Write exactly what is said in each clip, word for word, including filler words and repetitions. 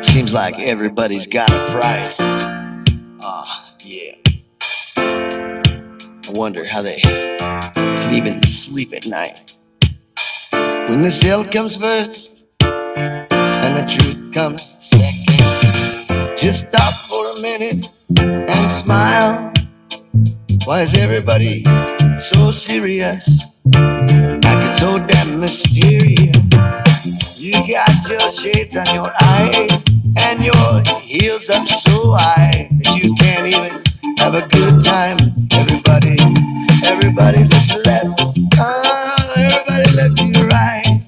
Seems like everybody's got a price. Ah, yeah. I wonder how they can even sleep at night. When the sale comes first and the truth comes second, just stop for a minute and smile. Why is everybody so serious, acting so damn mysterious? You got your shades on your eyes and your heels up so high that you can't even have a good time. Everybody, everybody look left, oh, everybody look to your right.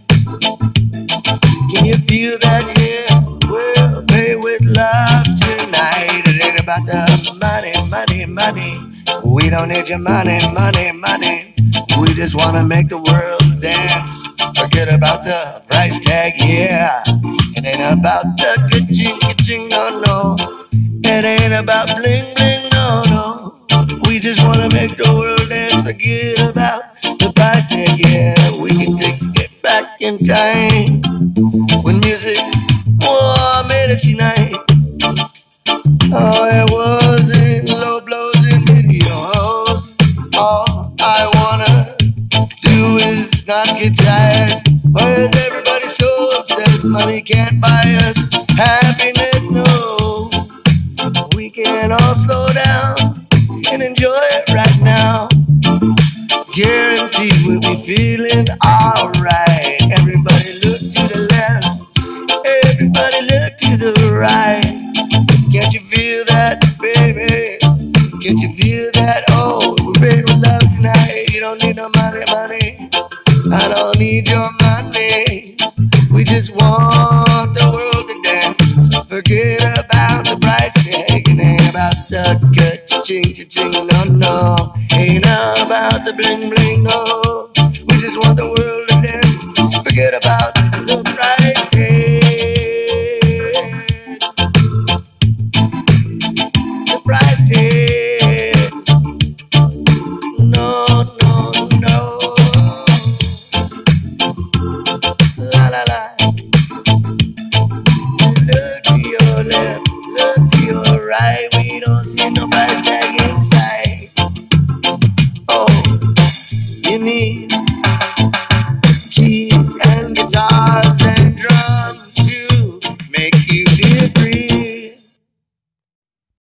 Can you feel that here? We'll play with love tonight. It ain't about the money, money, money. We don't need your money, money, money. We just wanna make the world dance. Forget about the price tag, yeah. It ain't about the ka-ching, ka-ching, no, no. It ain't about bling, bling, no, no. We just wanna make the world dance. Forget about the price tag, yeah. We can take it back in time when music, oh, made us unite. Oh, it wasn't low blows in videos. All I wanna do is not get tired. Why is everybody so obsessed? Money can't buy us happiness, no. We can all slow down and enjoy it right now. Guaranteed we'll be feeling alright. Everybody look to the left, everybody look to the right. Can't you feel that, baby? Can't you feel that? Oh, we're ready with love tonight. You don't need no money, money. I don't need your money. We just want the world to dance. Forget about the price tag. It ain't about the ka-ching, cha-ching, no, no. Ain't about the bling, bling, no. We just want the world to dance. Forget about the price tag. The price tag. No, no, no. La la la. Look to your left, look to your right. We don't see no price tag.